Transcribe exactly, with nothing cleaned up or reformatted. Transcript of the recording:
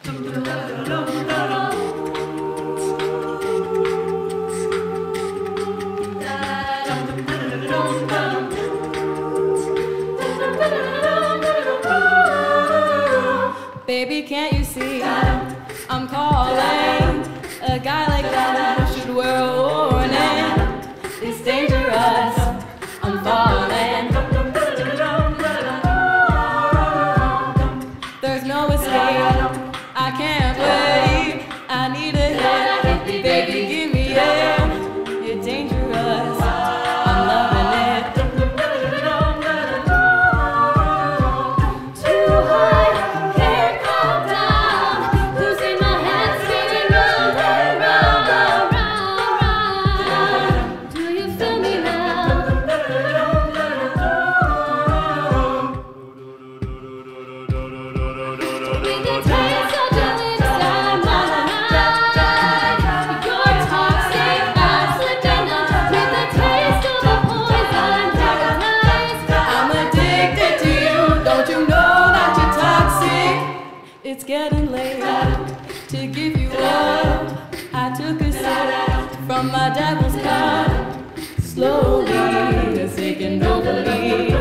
Baby, can't you see I'm calling? A guy like that should wear a warning. It's dangerous, I'm falling. There's no escape, I can't wait. I need a hit, baby, give me it. You're dangerous, I'm loving it. Too high, can't come down. Losing my head, spinning round and round, round, round. Do you feel me now? We can taste of you inside my mind. You're toxic, I'm slipping up with the taste of the poison paradise. I'm addicted to you, don't you know that you're toxic? It's getting late to give you up. I took a sip from my devil's cup. Slowly, it's taking over me.